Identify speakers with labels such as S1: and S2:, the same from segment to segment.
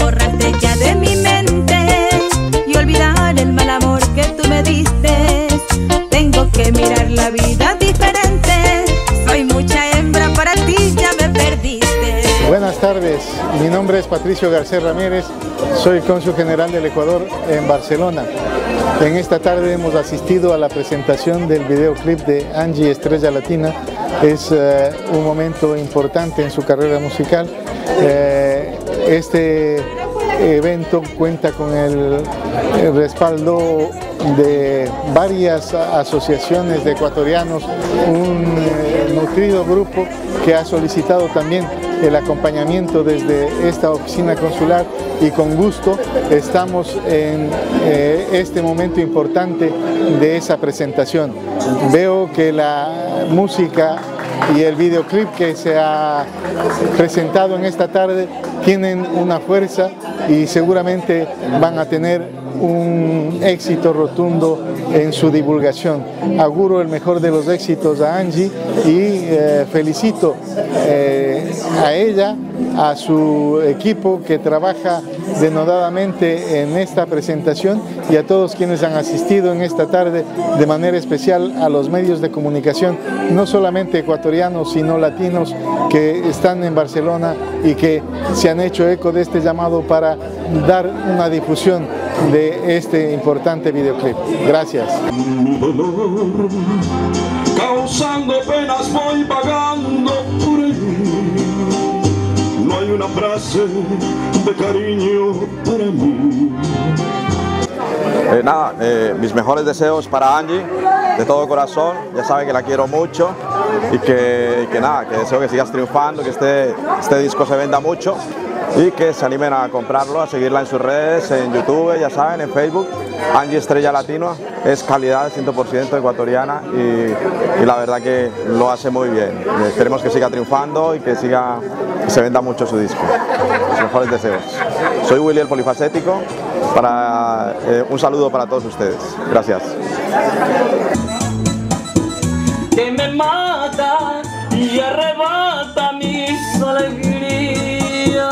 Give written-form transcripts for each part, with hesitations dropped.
S1: borrarte ya de mi mente y olvidar el mal amor que tú me diste. Tengo que mirar la vida diferente. Soy mucha hembra para ti, ya me perdiste.
S2: Buenas tardes, mi nombre es Patricio Garcés Ramírez, soy cónsul general del Ecuador en Barcelona. En esta tarde hemos asistido a la presentación del videoclip de Angie Estrella Latina. Es un momento importante en su carrera musical. Este evento cuenta con el respaldo de varias asociaciones de ecuatorianos, un nutrido grupo que ha solicitado también el acompañamiento desde esta oficina consular, y con gusto estamos en este momento importante de esa presentación. Veo que la música y el videoclip que se ha presentado en esta tarde tienen una fuerza y seguramente van a tener un éxito rotundo en su divulgación. Auguro el mejor de los éxitos a Angie y felicito a ella, a su equipo que trabaja denodadamente en esta presentación, y a todos quienes han asistido en esta tarde, de manera especial a los medios de comunicación, no solamente ecuatorianos sino latinos, que están en Barcelona y que se han hecho eco de este llamado para dar una difusión de este importante videoclip. Gracias.
S3: Causando penas voy vagando por ahí. No hay una frase de cariño para mí.
S4: Mis mejores deseos para Angie, de todo corazón. Ya saben que la quiero mucho y que deseo que sigas triunfando, que este disco se venda mucho y que se animen a comprarlo, a seguirla en sus redes, en YouTube, ya saben, en Facebook. Angie Estrella Latina es calidad 100% ecuatoriana y la verdad que lo hace muy bien. Esperemos que siga triunfando y que se venda mucho su disco. Los mejores deseos. Soy Willy el Polifacético. Un saludo para todos ustedes. Gracias.
S5: Que me mata y arrebata mis alegrías.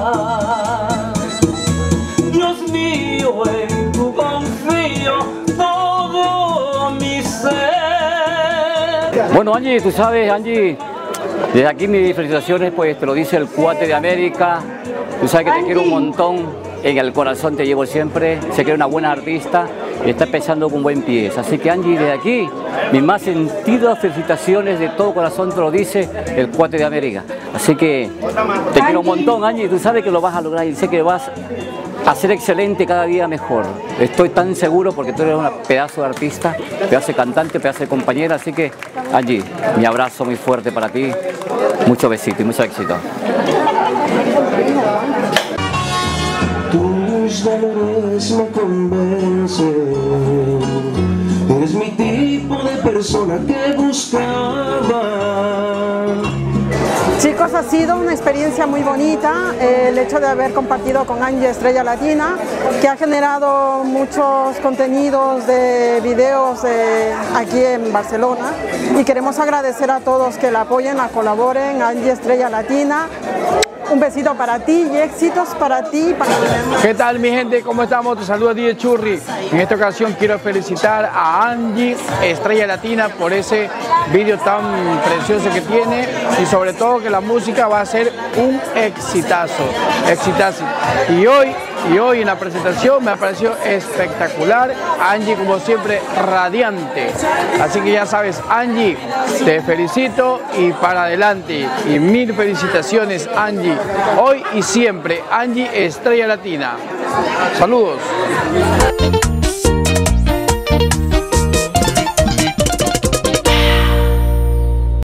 S5: Dios mío, en tu confío todo mi ser.
S6: Bueno, Angie, tú sabes, Angie, desde aquí mis felicitaciones, pues te lo dice el cuate de América. Tú sabes que te quiero un montón. En el corazón te llevo siempre, sé que eres una buena artista y está empezando con buen pie. Así que Angie, desde aquí, mis más sentidas felicitaciones de todo corazón, te lo dice el cuate de América. Así que te quiero un montón, Angie, tú sabes que lo vas a lograr y sé que vas a ser excelente cada día mejor. Estoy tan seguro porque tú eres un pedazo de artista, pedazo de cantante, pedazo de compañera. Así que, Angie, mi abrazo muy fuerte para ti, mucho besito y mucho éxito.
S3: Tus valores me convencen. Eres mi tipo de persona que buscaba.
S7: Chicos, ha sido una experiencia muy bonita el hecho de haber compartido con Angie Estrella Latina, que ha generado muchos contenidos de videos aquí en Barcelona, y queremos agradecer a todos que la apoyen, la colaboren. Angie Estrella Latina, un besito para ti y éxitos para ti y para ti.
S8: ¿Qué tal, mi gente? ¿Cómo estamos? Te saluda DJ Churri. En esta ocasión quiero felicitar a Angie Estrella Latina por ese vídeo tan precioso que tiene, y sobre todo que la música va a ser un exitazo. Y hoy en la presentación me pareció espectacular. Angie, como siempre, radiante. Así que ya sabes, Angie, te felicito y para adelante. Y mil felicitaciones, Angie. Hoy y siempre, Angie Estrella Latina. Saludos.